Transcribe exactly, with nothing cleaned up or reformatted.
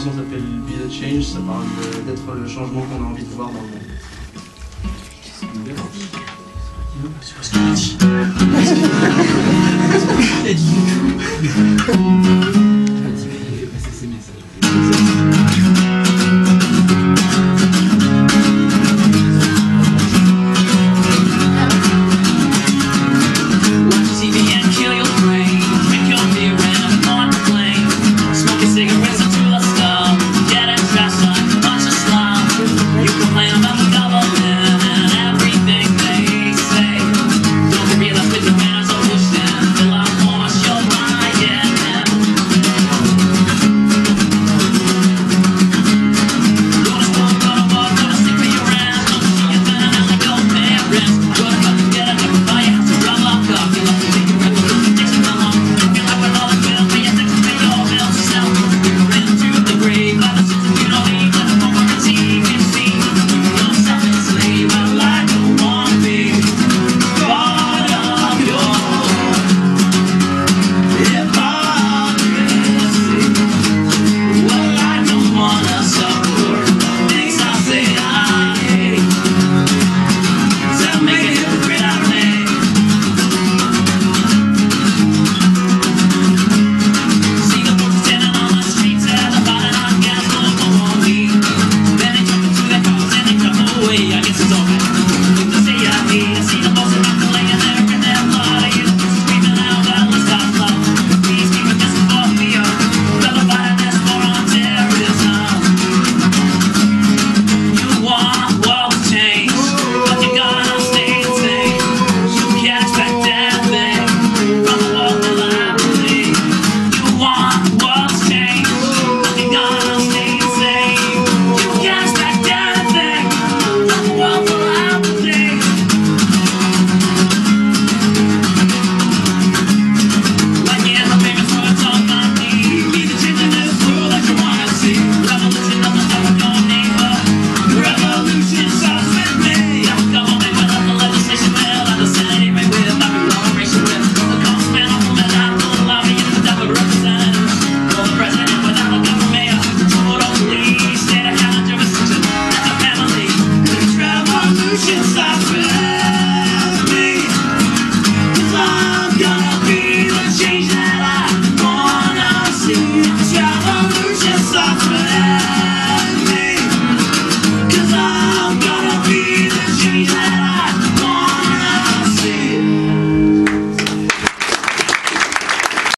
chanson s'appelle Be the Change, ça parle d'être le changement qu'on a envie de voir dans le monde. C'est pas ce qu'il a dit. Il a dit du tout. Il a dit, mais il est passé ses messages.